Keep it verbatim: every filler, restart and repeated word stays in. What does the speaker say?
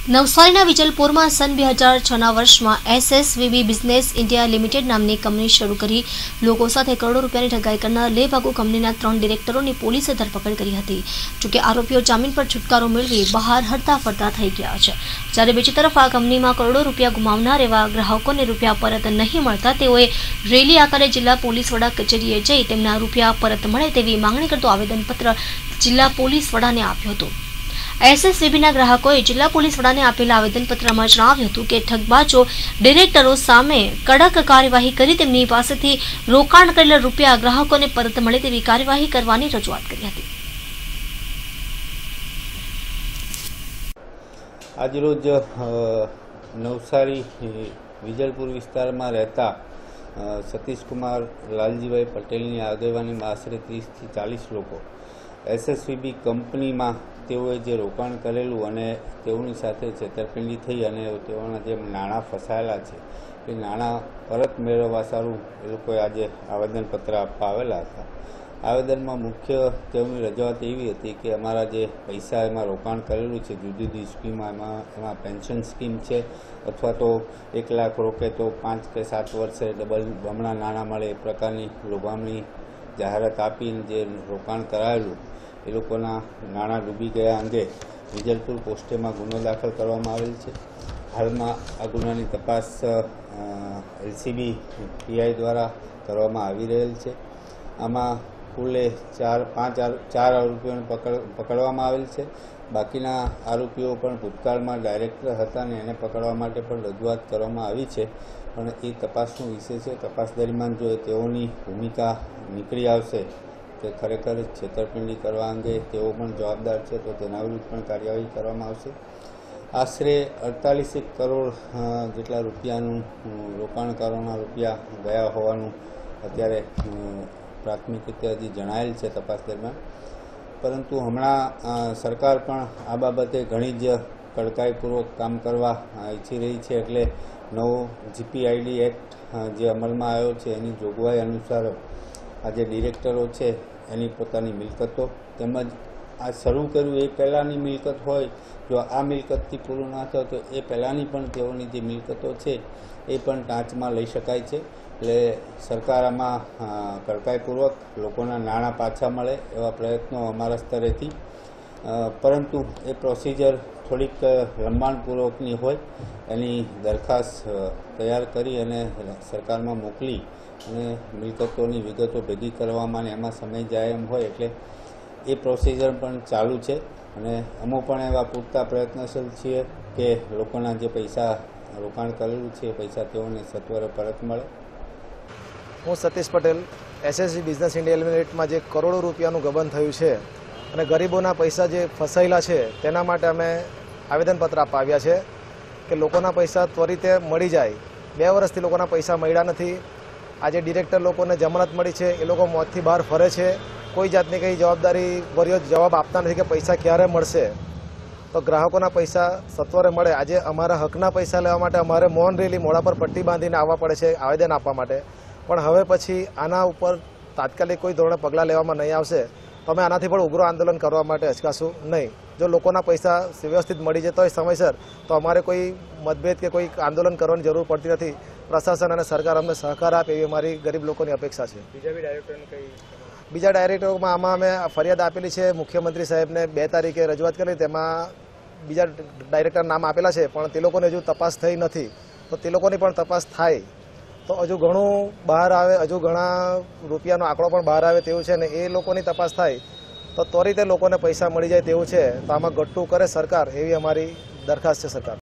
નવસારીના વિજલપુરમાં સન બે હજાર છના વર્ષમાં એસએસવીબી બિઝનેસ ઇન્ડિયા લિમિટેડ નામની કંપની શરૂ કરી લોકો સાથે કરોડો રૂપિયાની ઠગાઈ કરનાર લેભાગુ કંપનીના ત્રણ ડિરેક્ટરોની પોલીસે ધરપકડ કરી હતી। જોકે આરોપીઓ જામીન પર છુટકારો મેળવી બહાર હરતા ફરતા થઈ ગયા છે। જ્યારે બીજી તરફ આ કંપનીમાં કરોડો રૂપિયા ગુમાવનાર એવા ગ્રાહકોને રૂપિયા પરત નહીં મળતા તેઓએ રેલી આકારે જિલ્લા પોલીસ વડા કચેરીએ જઈ તેમના રૂપિયા પરત મળે તેવી માંગણી કરતો આવેદનપત્ર જિલ્લા પોલીસ વડાને આપ્યું હતું। એસએસવીબીના ગ્રાહકોએ જિલ્લા પોલીસ વડાને આપેલા આવેદનપત્રમાં જણાવ્યું હતું કે ઠગબાજો ડિરેક્ટરો સામે કડક કાર્યવાહી કરી તેમની પાસેથી રોકાણ કરેલા રૂપિયા ગ્રાહકોને પરત મળે તેવી કાર્યવાહી કરવાની રજૂઆત કરી હતી। આજરોજ નવસારી વિજલપુર વિસ્તારમાં રહેતા સતીશકુમાર લાલજીભાઈ પટેલની આગેવાનીમાં આશરે ત્રીસથી ચાલીસ લોકો એસએસવીબી કંપનીમાં તેઓએ જે રોકાણ કરેલું અને તેઓની સાથે છેતરપિંડી થઈ અને તેઓના જે નાણાં ફસાયેલા છે એ નાણાં પરત મેળવવા સારું એ લોકોએ આજે આવેદનપત્ર આપવા આવેલા હતા। આવેદનમાં મુખ્ય તેઓની રજૂઆત એવી હતી કે અમારા જે પૈસા એમાં રોકાણ કરેલું છે જુદી જુદી સ્કીમમાં એમાં એમાં પેન્શન સ્કીમ છે અથવા તો એક લાખ રોકે તો પાંચ કે સાત વર્ષે ડબલ બમણા નાણાં મળે એ પ્રકારની લોભામણી જાહેરાત આપીને જે રોકાણ કરાયેલું એ લોકોના નાણાં ડૂબી ગયા અંગે વિજલપુર પોસ્ટેમાં ગુનો દાખલ કરવામાં આવેલ છે। હાલમાં આ ગુનાની તપાસ એલસીબી પીઆઈ દ્વારા કરવામાં આવી રહેલ છે। આમાં કુલે ચાર પાંચ ચાર આરોપીઓને પકડ પકડવામાં આવેલ છે। બાકીના આરોપીઓ પણ ભૂતકાળમાં ડાયરેક્ટર હતા ને એને પકડવા માટે પણ રજૂઆત કરવામાં આવી છે, પણ એ તપાસનો વિષય છે। તપાસ દરમિયાન જો તેઓની ભૂમિકા નીકળી આવશે કે ખરેખર છેતરપિંડી કરવા અંગે તેઓ પણ જવાબદાર છે તો તેના વિરુદ્ધ પણ કાર્યવાહી કરવામાં આવશે। આશરે અડતાલીસેક કરોડ જેટલા રૂપિયાનું રોકાણકારોના રૂપિયા ગયા હોવાનું અત્યારે પ્રાથમિક રીતે હજી જણાયેલ છે તપાસ દરમિયાન, પરંતુ હમણાં સરકાર પણ આ બાબતે ઘણી જ કડકાઈપૂર્વક કામ કરવા ઈચ્છી રહી છે। એટલે નવો જીપીઆઈડી એક્ટ જે અમલમાં આવ્યો છે એની જોગવાઈ અનુસાર આ જે ડિરેક્ટરો છે એની પોતાની મિલકતો તેમજ આ શરૂ કર્યું એ પહેલાંની મિલકત હોય, જો આ મિલકતથી પૂરું ના થાય તો એ પહેલાંની પણ તેઓની જે મિલકતો છે એ પણ ટાંચમાં લઈ શકાય છે। એટલે સરકાર આમાં કડકાઈપૂર્વક લોકોના નાણાં પાછા મળે એવા પ્રયત્નો અમારા સ્તરેથી, પરંતુ એ પ્રોસિજર થોડીક લંબાણપૂર્વકની હોય એની દરખાસ્ત તૈયાર કરી અને સરકારમાં મોકલી અને મિલકતોની વિગતો ભેગી કરવામાં અને એમાં સમય જાય એમ હોય એટલે એ પ્રોસિજર પણ ચાલુ છે અને અમે પણ એવા પૂરતા પ્રયત્નશીલ છીએ કે લોકોના જે પૈસા રોકાણ કરેલું છે એ પૈસા તેઓને સત્વરે પરત મળે। હું Satish Patel SSV business India લિમિટેડમાં જે કરોડો રૂપિયાનું ગબન થયું છે અને ગરીબોના પૈસા જે ફસાયેલા છે તેના માટે અમે આવેદનપત્ર આપવા આવ્યા છે કે લોકોના પૈસા ત્વરિતે મળી જાય। બે વર્ષથી લોકોના પૈસા મળ્યા નથી। આજે ડિરેક્ટર લોકોને જમાનત મળી છે, એ લોકો મોતથી બહાર ફરે છે, કોઈ જાતની કંઈ જવાબદારી ભર્યો જવાબ આપતા નથી કે પૈસા ક્યારે મળશે। તો ગ્રાહકોના પૈસા સત્વરે મળે। આજે અમારા હકના પૈસા લેવા માટે અમારે મૌન રેલી મોઢા પર પટ્ટી બાંધીને આવવા પડે છે આવેદન આપવા માટે, પણ હવે પછી આના ઉપર તાત્કાલિક કોઈ ધોરણે પગલાં લેવામાં નહીં આવશે તો અમે આનાથી પણ ઉગ્ર આંદોલન કરવા માટે અચકાશું નહીં। જો લોકોના પૈસા વ્યવસ્થિત મળી જતા હોય સમયસર તો અમારે કોઈ મતભેદ કે કોઈ આંદોલન કરવાની જરૂર પડતી નથી। પ્રશાસન અને સરકાર અમને સહકાર આપે એવી અમારી ગરીબ લોકોની અપેક્ષા છે। બીજા બી ડાયરેક્ટરને કઈ બીજા ડાયરેક્ટરોમાં આમાં અમે ફરિયાદ આપેલી છે, મુખ્યમંત્રી સાહેબને બે તારીખે રજૂઆત કરી, તેમાં બીજા ડાયરેક્ટર નામ આપેલા છે પણ તે લોકોને હજુ તપાસ થઈ નથી, તો તે લોકોની પણ તપાસ થાય તો હજુ ઘણું બહાર આવે, હજુ ઘણા રૂપિયાનો આંકડો પણ બહાર આવે તેવું છે ને એ લોકોની તપાસ થાય તો ત્વરિતે લોકોને પૈસા મળી જાય તેવું છે। તો આમાં ગટ્ટુ કરે સરકાર એવી અમારી દરખાસ્ત છે સરકાર।